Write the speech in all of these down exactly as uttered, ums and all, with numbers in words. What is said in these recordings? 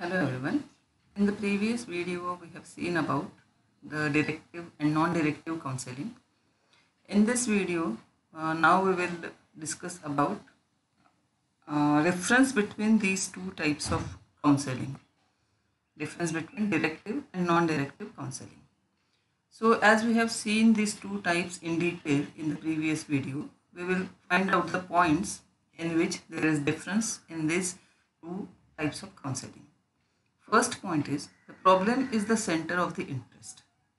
Hello everyone. In the previous video we have seen about the directive and non-directive counseling. In this video uh, now we will discuss about uh, difference between these two types of counseling. Difference between directive and non-directive counseling. So as we have seen these two types in detail in the previous video, we will find out the points in which there is difference in these two types of counseling. First point is the problem is the center of the interest.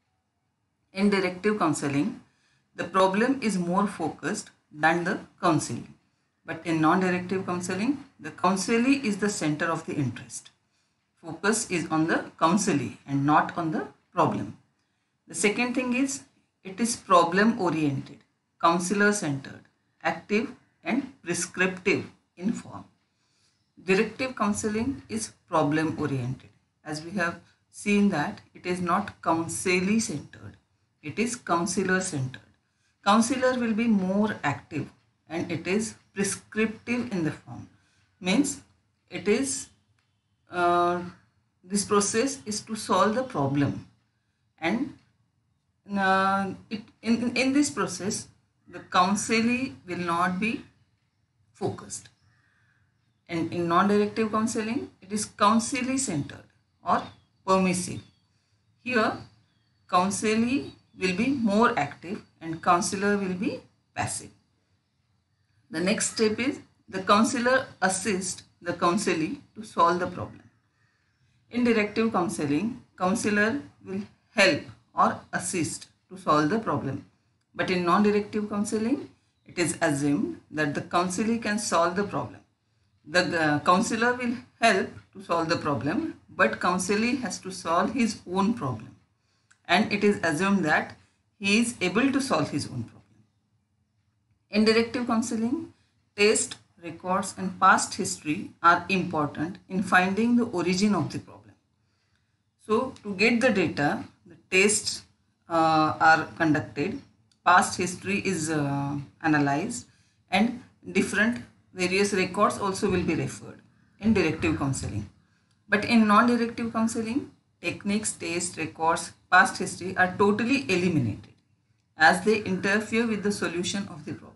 In directive counseling, the problem is more focused than the counseling. But in non-directive counseling, the counselee is the center of the interest. Focus is on the counselee and not on the problem. The second thing is it is problem oriented, counselor centered, active and prescriptive in form. Directive counseling is problem oriented. As we have seen that it is not counselee centered, it is counselor centered. Counselor will be more active and it is prescriptive in the form. Means it is, uh, this process is to solve the problem, and uh, it, in, in this process the counselee will not be focused. And in non-directive counseling, it is counselee centered or permissive. Here, counselee will be more active and counselor will be passive. The next step is the counselor assists the counselee to solve the problem. In directive counseling, counselor will help or assist to solve the problem. But in non-directive counseling, it is assumed that the counselee can solve the problem. The uh, counselor will help to solve the problem, but counselee has to solve his own problem, and it is assumed that he is able to solve his own problem. In directive counseling, test, records and past history are important in finding the origin of the problem. So to get the data, the tests uh, are conducted, past history is uh, analyzed, and different various records also will be referred in directive counseling. But in non-directive counseling, techniques, tests, records, past history are totally eliminated as they interfere with the solution of the problem.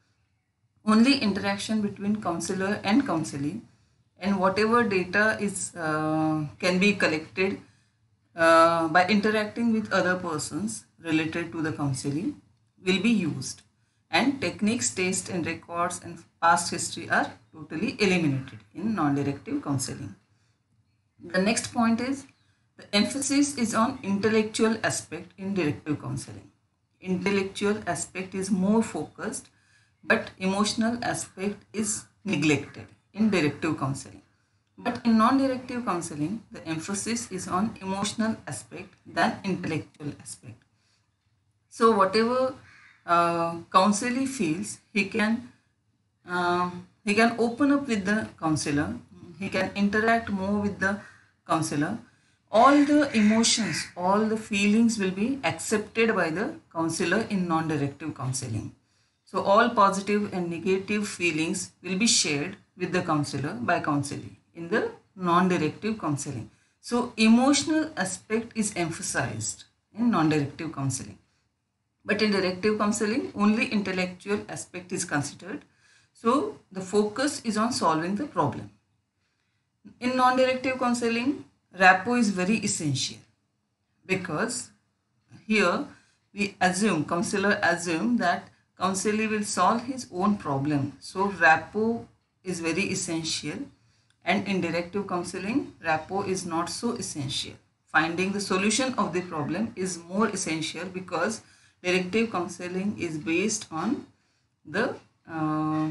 Only interaction between counselor and counselee and whatever data is uh, can be collected uh, by interacting with other persons related to the counselee will be used, and techniques, tests and records and past history are totally eliminated in non-directive counseling. The next point is the emphasis is on intellectual aspect in directive counseling. Intellectual aspect is more focused, but emotional aspect is neglected in directive counseling. But in non-directive counseling, the emphasis is on emotional aspect than intellectual aspect. So whatever uh, counselee feels, he can uh, he can open up with the counselor, he can interact more with the counselor. All the emotions, all the feelings will be accepted by the counselor in non-directive counseling. So all positive and negative feelings will be shared with the counselor by counselee in the non-directive counseling. So emotional aspect is emphasized in non-directive counseling. But in directive counseling, only intellectual aspect is considered. So the focus is on solving the problem. In non-directive counseling, rapport is very essential because here we assume, counselor assume that counselee will solve his own problem. So rapport is very essential, and in directive counseling, rapport is not so essential. Finding the solution of the problem is more essential because directive counseling is based on the uh,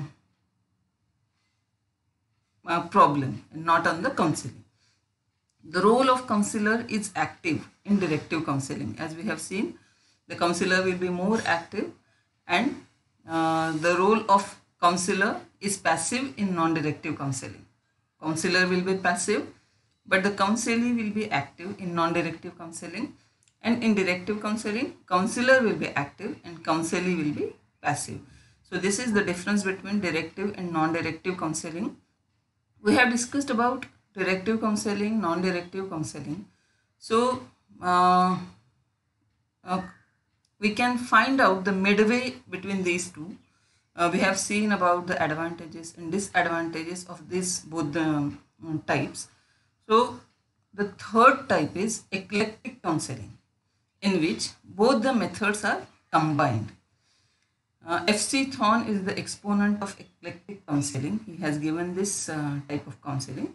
uh, problem and not on the counseling. The role of counselor is active in directive counseling. As we have seen, the counselor will be more active, and uh, the role of counselor is passive in non-directive counseling. Counselor will be passive, but the counselee will be active in non-directive counseling. And in directive counseling, counselor will be active and counselee will be passive. So this is the difference between directive and non-directive counseling. We have discussed about directive counseling, non-directive counseling. So uh, uh, we can find out the midway between these two. Uh, we have seen about the advantages and disadvantages of these both the um, types. So the third type is eclectic counseling, in which both the methods are combined. Uh, F C Thorne is the exponent of eclectic counseling. He has given this uh, type of counseling.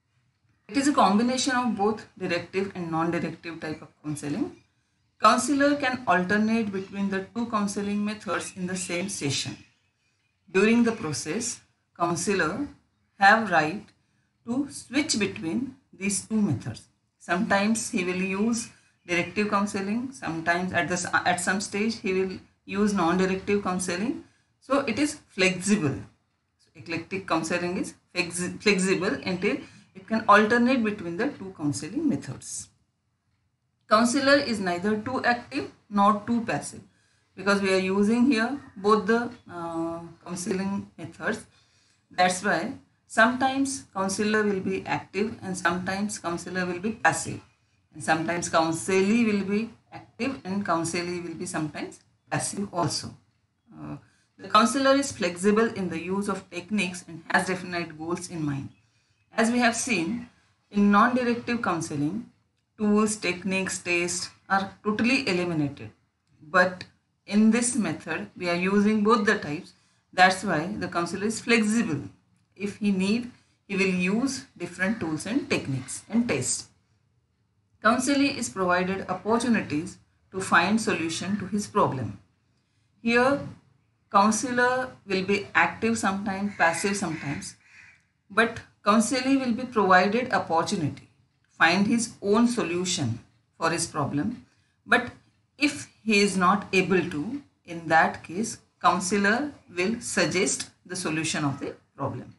It is a combination of both directive and non-directive type of counseling. Counselor can alternate between the two counseling methods in the same session. During the process, counselor have right to switch between these two methods. Sometimes he will use directive counseling, sometimes at this at some stage he will use non-directive counseling. So it is flexible. So eclectic counseling is flexi flexible until it can alternate between the two counseling methods. Counselor is neither too active nor too passive, because we are using here both the uh, counseling methods. That's why sometimes counselor will be active and sometimes counselor will be passive, and sometimes counselee will be active and counselee will be sometimes passive also. Uh, the counselor is flexible in the use of techniques and has definite goals in mind. As we have seen, in non-directive counseling, tools, techniques, tests are totally eliminated. But in this method, we are using both the types. That's why the counselor is flexible. If he need, he will use different tools and techniques and tests. Counselee is provided opportunities to find solution to his problem. Here, counselor will be active sometimes, passive sometimes, but counselee will be provided opportunity to find his own solution for his problem. But if he is not able to, in that case, counselor will suggest the solution of the problem.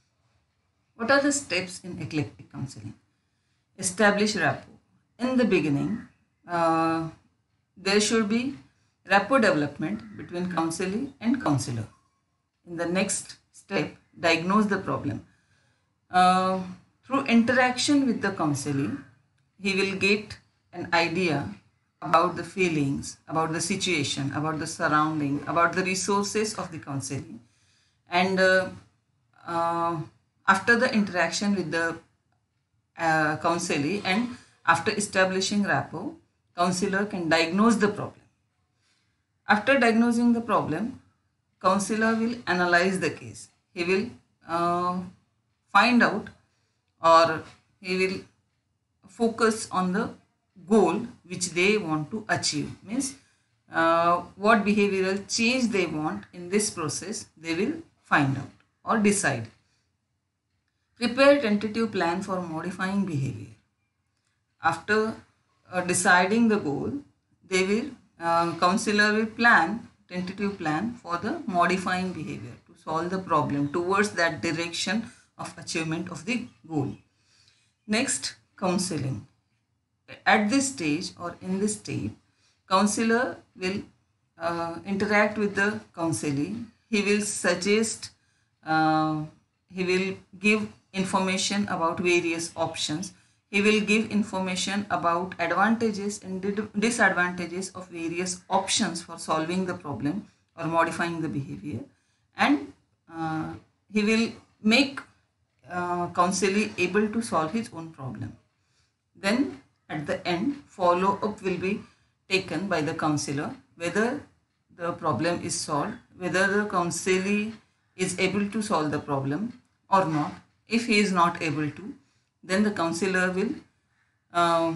What are the steps in eclectic counseling? Establish rapport. In the beginning, uh, there should be rapport development between counselee and counselor. In the next step, diagnose the problem. Uh, through interaction with the counselee, he will get an idea about the feelings, about the situation, about the surrounding, about the resources of the counselee. And uh, uh, after the interaction with the uh, counselee and after establishing rapport, counselor can diagnose the problem. After diagnosing the problem, counselor will analyze the case. He will uh, find out, or he will focus on the goal which they want to achieve. Means uh, what behavioral change they want in this process, they will find out or decide. Prepare tentative plan for modifying behavior. After uh, deciding the goal, they will uh, counselor will plan tentative plan for the modifying behavior to solve the problem towards that direction of achievement of the goal. Next, counseling. At this stage or in this stage, counselor will uh, interact with the counselee. He will suggest, uh, he will give information about various options. He will give information about advantages and disadvantages of various options for solving the problem or modifying the behavior. And uh, he will make uh, counselee able to solve his own problem. Then at the end, follow-up will be taken by the counselor, whether the problem is solved, whether the counselee is able to solve the problem or not. If he is not able to, then the counselor will uh,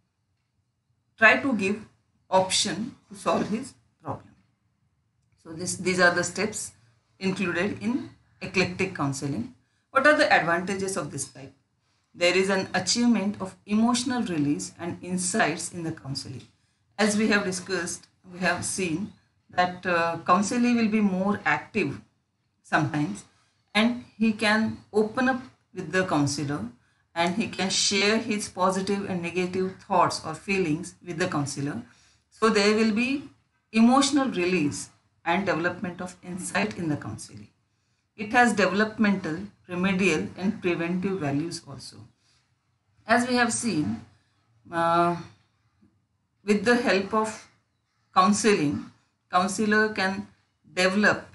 try to give option to solve his problem. So this, these are the steps included in eclectic counseling. What are the advantages of this type? There is an achievement of emotional release and insights in the counselee. As we have discussed, we have seen that uh, counselee will be more active sometimes, and he can open up with the counselor and he can share his positive and negative thoughts or feelings with the counselor. So there will be emotional release and development of insight in the counselee. it has developmental, remedial and preventive values also. As we have seen, uh, with the help of counseling, counselor can develop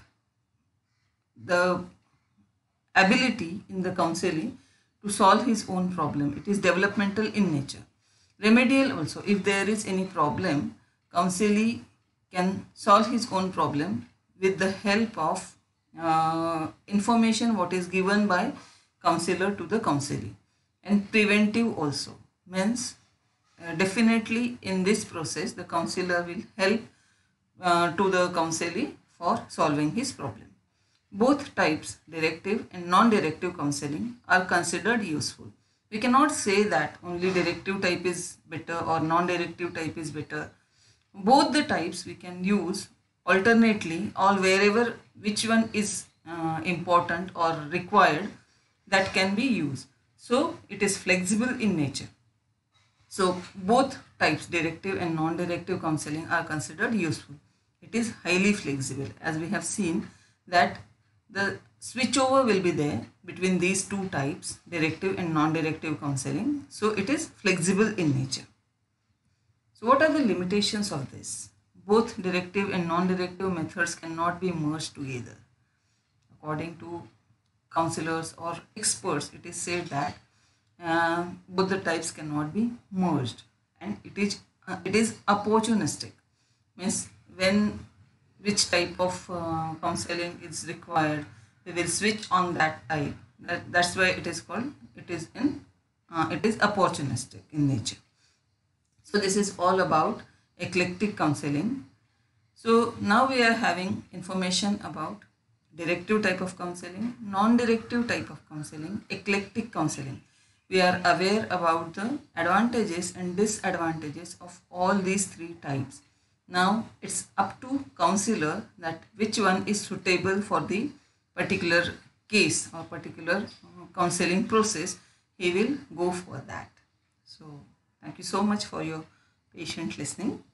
the ability in the counseling to solve his own problem. It is developmental in nature. Remedial also, if there is any problem, counselee can solve his own problem with the help of uh, information what is given by counselor to the counselee. And preventive also means uh, definitely in this process the counselor will help uh, to the counselee for solving his problem. Both types, directive and non-directive counseling, are considered useful. We cannot say that only directive type is better or non-directive type is better. Both the types we can use alternately or wherever which one is uh, important or required, that can be used. So it is flexible in nature. So both types, directive and non-directive counseling, are considered useful. It is highly flexible, as we have seen that the switchover will be there between these two types, directive and non-directive counseling. So it is flexible in nature. So what are the limitations of this? Both directive and non-directive methods cannot be merged together. According to counselors or experts, it is said that uh, both the types cannot be merged, and it is uh, it is opportunistic. Means when which type of uh, counseling is required, we will switch on that type. That, that's why it is called, it is in uh, it is opportunistic in nature. So this is all about eclectic counseling. So now we are having information about directive type of counseling, non-directive type of counseling, eclectic counseling. We are aware about the advantages and disadvantages of all these three types. Now it's up to counselor that which one is suitable for the particular case or particular counseling process. He will go for that. So thank you so much for your patient listening.